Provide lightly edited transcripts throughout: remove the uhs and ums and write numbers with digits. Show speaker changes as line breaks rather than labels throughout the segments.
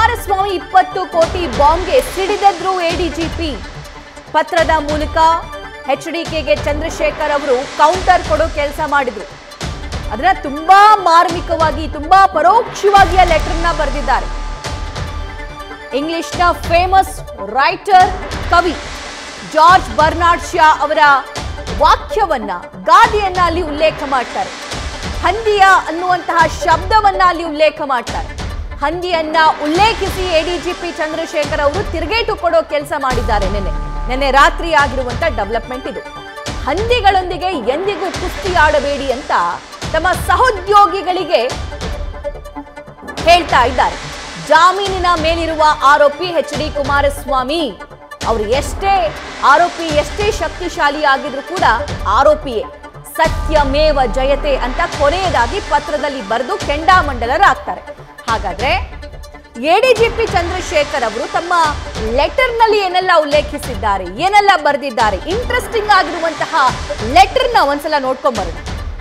ಕುಮಾರಸ್ವಾಮಿ 20 ಕೋಟಿ ಬಾಂಬ್ಗೆ ಸಿಡಿದೆದ್ರು ಎಡಿಜಿಪಿ. ಪತ್ರದ ಮೂಲಕ ಎಚ್ಡಿಕೆಗೆ ಚಂದ್ರಶೇಖರ್ ಅವರು ಕೌಂಟರ್ ಕೊಡೋ ಕೆಲಸ ಮಾಡಿದ್ರು. ಅದನ್ನ ತುಂಬಾ ಮಾರ್ಮಿಕವಾಗಿ, ತುಂಬಾ ಪರೋಕ್ಷವಾಗಿ ಆ ಲೆಟರ್ನ ಬರೆದಿದ್ದಾರೆ. ಇಂಗ್ಲಿಷ್ನ ಫೇಮಸ್ ರೈಟರ್, ಕವಿ ಜಾರ್ಜ್ ಬರ್ನಾರ್ಡ್ ಶಾ ಅವರ ವಾಕ್ಯವನ್ನ, ಗಾದೆಯನ್ನ ಅಲ್ಲಿ ಉಲ್ಲೇಖ ಮಾಡ್ತಾರೆ. ಹಂದಿಯ ಅನ್ನುವಂತಹ ಶಬ್ದವನ್ನ ಅಲ್ಲಿ ಉಲ್ಲೇಖ ಮಾಡ್ತಾರೆ. ಹಂದಿಯನ್ನ ಉಲ್ಲೇಖಿಸಿ ಎಡಿಜಿಪಿ ಚಂದ್ರಶೇಖರ್ ಅವರು ತಿರುಗೇಟು ಕೊಡೋ ಕೆಲಸ ಮಾಡಿದ್ದಾರೆ. ನೆನ್ನೆ ರಾತ್ರಿ ಆಗಿರುವಂತ ಡೆವಲಪ್ಮೆಂಟ್ ಇದು. ಹಂದಿಗಳೊಂದಿಗೆ ಎಂದಿಗೂ ಕುಸ್ತಿ ಆಡಬೇಡಿ ಅಂತ ತಮ್ಮ ಸಹೋದ್ಯೋಗಿಗಳಿಗೆ ಹೇಳ್ತಾ ಇದ್ದಾರೆ. ಜಾಮೀನಿನ ಮೇಲಿರುವ ಆರೋಪಿ ಎಚ್.ಡಿ. ಕುಮಾರಸ್ವಾಮಿ ಅವರು ಎಷ್ಟೇ ಶಕ್ತಿಶಾಲಿ ಆಗಿದ್ರು ಕೂಡ ಆರೋಪಿಯೇ. ಸತ್ಯಮೇವ ಜಯತೆ ಅಂತ ಕೊನೆಯದಾಗಿ ಪತ್ರದಲ್ಲಿ ಬರೆದು ಕೆಂಡಾಮಂಡಲರಾಗ್ತಾರೆ. ಹಾಗಾದ್ರೆ ಎಡಿಜಿಪಿ ಚಂದ್ರಶೇಖರ್ ಅವರು ತಮ್ಮ ಲೆಟರ್ನಲ್ಲಿ ಏನೆಲ್ಲ ಉಲ್ಲೇಖಿಸಿದ್ದಾರೆ, ಏನೆಲ್ಲ ಬರೆದಿದ್ದಾರೆ, ಇಂಟ್ರೆಸ್ಟಿಂಗ್ ಆಗಿರುವಂತಹ ಲೆಟರ್ನ ಒಂದ್ಸಲ ನೋಡ್ಕೊಂಡ್ಬರೋಣ.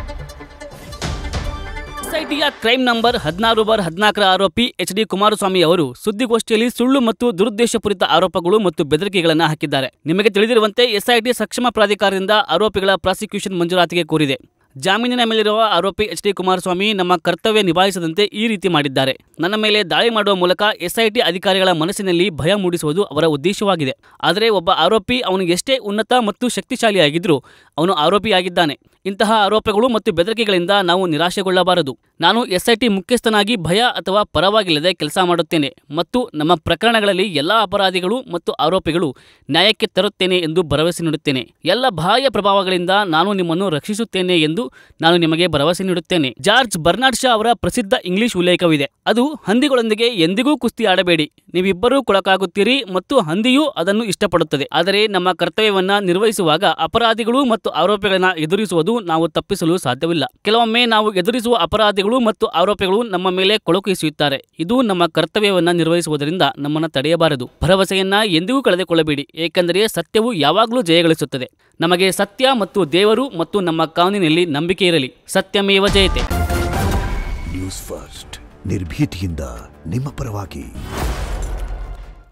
ಎಸ್ಐಟಿಯ ಕ್ರೈಮ್ ನಂಬರ್ 16/14 ಆರೋಪಿ ಎಚ್.ಡಿ. ಕುಮಾರಸ್ವಾಮಿ ಅವರು ಸುದ್ದಿಗೋಷ್ಠಿಯಲ್ಲಿ ಸುಳ್ಳು ಮತ್ತು ದುರುದ್ದೇಶಪೂರಿತ ಆರೋಪಗಳು ಮತ್ತು ಬೆದರಿಕೆಗಳನ್ನು ಹಾಕಿದ್ದಾರೆ. ನಿಮಗೆ ತಿಳಿದಿರುವಂತೆ ಎಸ್ಐಟಿ ಸಕ್ಷಮ ಪ್ರಾಧಿಕಾರದಿಂದ ಆರೋಪಿಗಳ ಪ್ರಾಸಿಕ್ಯೂಷನ್ ಮಂಜೂರಾತಿಗೆ ಕೋರಿದೆ. ಜಾಮೀನಿನ ಮೇಲಿರುವ ಆರೋಪಿ ಎಚ್.ಡಿ. ಕುಮಾರಸ್ವಾಮಿ ನಮ್ಮ ಕರ್ತವ್ಯ ನಿಭಾಯಿಸದಂತೆ ಈ ರೀತಿ ಮಾಡಿದ್ದಾರೆ. ನನ್ನ ಮೇಲೆ ದಾಳಿ ಮಾಡುವ ಮೂಲಕ ಎಸ್ಐಟಿ ಅಧಿಕಾರಿಗಳ ಮನಸ್ಸಿನಲ್ಲಿ ಭಯ ಮೂಡಿಸುವುದು ಅವರ ಉದ್ದೇಶವಾಗಿದೆ. ಆದರೆ ಒಬ್ಬ ಆರೋಪಿ ಅವನು ಎಷ್ಟೇ ಉನ್ನತ ಮತ್ತು ಶಕ್ತಿಶಾಲಿಯಾಗಿದ್ರೂ ಅವನು ಆರೋಪಿಯಾಗಿದ್ದಾನೆ. ಇಂತಹ ಆರೋಪಗಳು ಮತ್ತು ಬೆದರಿಕೆಗಳಿಂದ ನಾವು ನಿರಾಶೆಗೊಳ್ಳಬಾರದು. ನಾನು ಎಸ್ಐಟಿ ಮುಖ್ಯಸ್ಥನಾಗಿ ಭಯ ಅಥವಾ ಪರವಾಗಿಲ್ಲದೆ ಕೆಲಸ ಮಾಡುತ್ತೇನೆ ಮತ್ತು ನಮ್ಮ ಪ್ರಕರಣಗಳಲ್ಲಿ ಎಲ್ಲ ಅಪರಾಧಿಗಳು ಮತ್ತು ಆರೋಪಿಗಳು ನ್ಯಾಯಕ್ಕೆ ತರುತ್ತೇನೆ ಎಂದು ಭರವಸೆ ನೀಡುತ್ತೇನೆ. ಎಲ್ಲ ಬಾಹ್ಯ ಪ್ರಭಾವಗಳಿಂದ ನಾನು ನಿಮ್ಮನ್ನು ರಕ್ಷಿಸುತ್ತೇನೆ ಎಂದು ನಾನು ನಿಮಗೆ ಭರವಸೆ ನೀಡುತ್ತೇನೆ. ಜಾರ್ಜ್ ಬರ್ನಾರ್ಡ್ ಶಾ ಅವರ ಪ್ರಸಿದ್ಧ ಇಂಗ್ಲಿಷ್ ಉಲ್ಲೇಖವಿದೆ. ಅದು ಹಂದಿಗಳೊಂದಿಗೆ ಎಂದಿಗೂ ಕುಸ್ತಿ ಆಡಬೇಡಿ. ನೀವಿಬ್ಬರೂ ಕೊಳಕಾಗುತ್ತೀರಿ ಮತ್ತು ಹಂದಿಯೂ ಅದನ್ನು ಇಷ್ಟಪಡುತ್ತದೆ. ಆದರೆ ನಮ್ಮ ಕರ್ತವ್ಯವನ್ನ ನಿರ್ವಹಿಸುವಾಗ ಅಪರಾಧಿಗಳು ಮತ್ತು ಆರೋಪಿಗಳನ್ನ ಎದುರಿಸುವುದು ನಾವು ತಪ್ಪಿಸಲು ಸಾಧ್ಯವಿಲ್ಲ. ಕೆಲವೊಮ್ಮೆ ನಾವು ಎದುರಿಸುವ ಅಪರಾಧಿಗಳು ಮತ್ತು ಆರೋಪಿಗಳು ನಮ್ಮ ಮೇಲೆ ಕೊಳಕು ಎಸೆಯುತ್ತಾರೆ. ಇದು ನಮ್ಮ ಕರ್ತವ್ಯವನ್ನ ನಿರ್ವಹಿಸುವುದರಿಂದ ನಮ್ಮನ್ನು ತಡೆಯಬಾರದು. ಭರವಸೆಯನ್ನ ಎಂದಿಗೂ ಕಳೆದುಕೊಳ್ಳಬೇಡಿ, ಏಕೆಂದರೆ ಸತ್ಯವು ಯಾವಾಗಲೂ ಜಯಗಳಿಸುತ್ತದೆ. ನಮಗೆ ಸತ್ಯ ಮತ್ತು ದೇವರು ಮತ್ತು ನಮ್ಮ ಕಾನೂನಿನಲ್ಲಿ ನಂಬಿಕೆ ಇರಲಿ. ಸತ್ಯಮೇವ ಜಯತೆ.
ನ್ಯೂಸ್ ಫಸ್ಟ್, ನಿರ್ಭೀತಿಯಿಂದ ನಿಮ್ಮ ಪರವಾಗಿ.